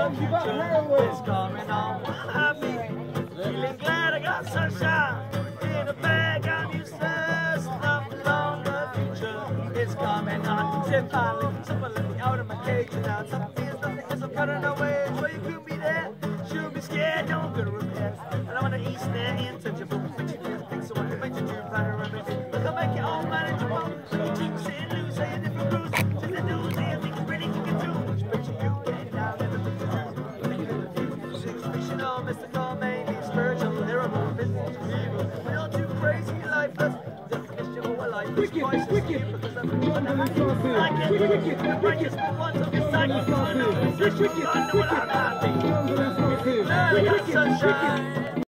future is coming on. Happy, feeling glad I got sunshine in a bag. I'm useless, nothing on the future is coming on. Sit finally, someone let me out of my cage and now something is nothing as I'm running away. So you could be there, should be scared, no I'm gonna repair. And I wanna eat there intouchable, but you didn't think so. I can make you do better remedy. Look, I'll make you all manageable. You keep sitting loose, say a different cruise. Just the news, I think it's pretty you can do. Which picture you getting down in the picture. Six fictional, mystical, maybe spiritual, terrible, business, evil. We're not too crazy, lifeless. Definition of what life is twice as deep because I'm on the happy. I get wicked, the righteous for once of his sacrifice. I know what I'm happy. I got sunshine.